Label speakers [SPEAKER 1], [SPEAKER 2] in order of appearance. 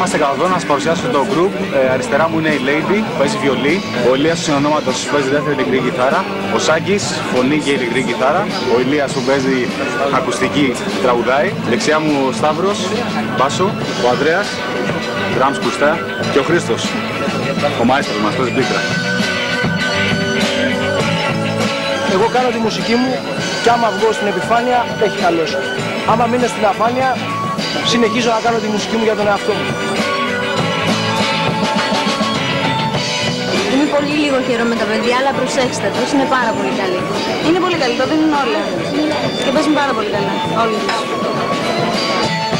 [SPEAKER 1] Είμαστε καθ' εδώ να σας παρουσιάσω το group. Αριστερά μου είναι η Lady, παίζει βιολί. Ο Ηλίας του συνονόματος παίζει δεύτερη ηλεκτρική κιθάρα. Ο Σάκης, φωνή και ηλεκτρική κιθάρα. Ο Ηλίας που παίζει ακουστική, τραγουδάει. Δεξιά μου ο Σταύρος, μπάσο. Ο Ανδρέας, drums, κουστά. Και ο Χρήστος, ο μαέστρος μας, παίζει πλήκτρα.
[SPEAKER 2] Εγώ κάνω τη μουσική μου και άμα βγω στην επιφάνεια έχει καλώς. Άμα μείνω στην αφάνεια συνεχίζω να κάνω τη μουσική μου για τον εαυτό μου.
[SPEAKER 3] Είμαι πολύ λίγο καιρό με τα παιδιά, αλλά προσέξτε τους, είναι πάρα πολύ καλή. Είναι πολύ καλή, το δίνουν όλα. Και παίζουν πάρα πολύ καλά, όλοι τους.